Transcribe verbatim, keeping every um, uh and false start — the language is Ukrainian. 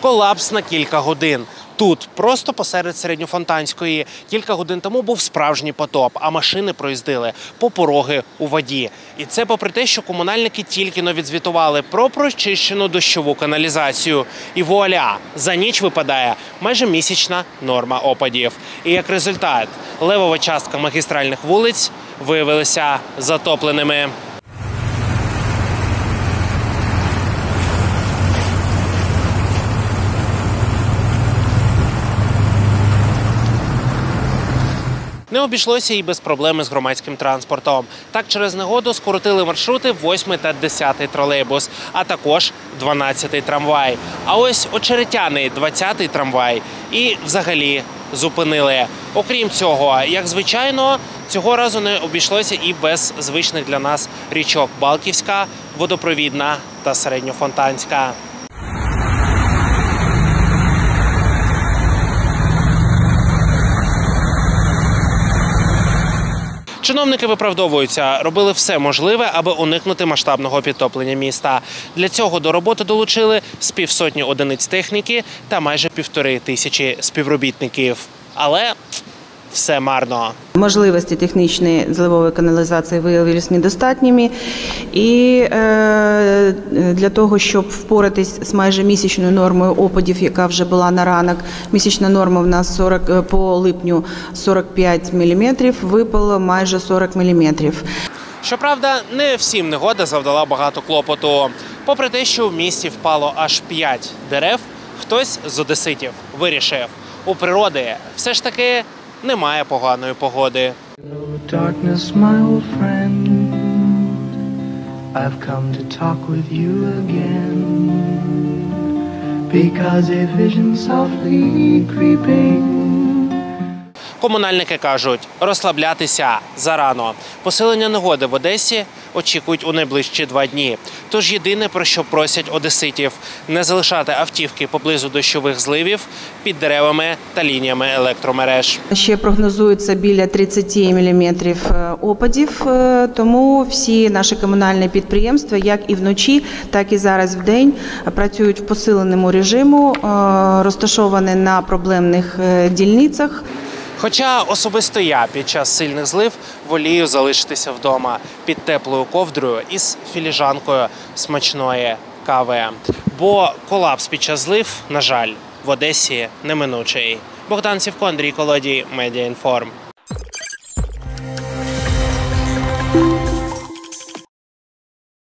Колапс на кілька годин. Тут, просто посеред Середньофонтанської, кілька годин тому був справжній потоп, а машини проїздили по пороги у воді. І це попри те, що комунальники тільки-но відзвітували про прочищену дощову каналізацію. І вуаля, за ніч випадає майже місячна норма опадів. І як результат, левова частка магістральних вулиць виявилися затопленими. Не обійшлося і без проблеми з громадським транспортом. Так, через негоду скоротили маршрути восьмий та десятий тролейбус, а також дванадцятий трамвай. А ось очеретяний двадцятий трамвай і взагалі зупинили. Окрім цього, як звичайно, цього разу не обійшлося і без звичних для нас річок Балківська, Водопровідна та Середньофонтанська. Чиновники виправдовуються, робили все можливе, аби уникнути масштабного підтоплення міста. Для цього до роботи долучили з півсотні одиниць техніки та майже півтори тисячі співробітників. Але все марно. Можливості технічної зливової каналізації виявилися недостатніми. І е, для того, щоб впоратись з майже місячною нормою опадів, яка вже була на ранок, місячна норма в нас сорок, по липню сорок п'ять міліметрів, випало майже сорок міліметрів. Щоправда, не всім негода завдала багато клопоту. Попри те, що в місті впало аж п'ять дерев, хтось з одеситів вирішив, у природи все ж таки немає поганої погоди. Комунальники кажуть, розслаблятися зарано. Посилення негоди в Одесі очікують у найближчі два дні. Тож єдине, про що просять одеситів – не залишати автівки поблизу дощових зливів, під деревами та лініями електромереж. Ще прогнозується біля тридцяти міліметрів опадів, тому всі наші комунальні підприємства, як і вночі, так і зараз в день, працюють в посиленому режиму, розташовані на проблемних дільницях. Хоча особисто я під час сильних злив волію залишитися вдома під теплою ковдрою із філіжанкою смачної кави. Бо колапс під час злив, на жаль, в Одесі неминучий. Богдан Сівко, Андрій Колодій, Медіаінформ.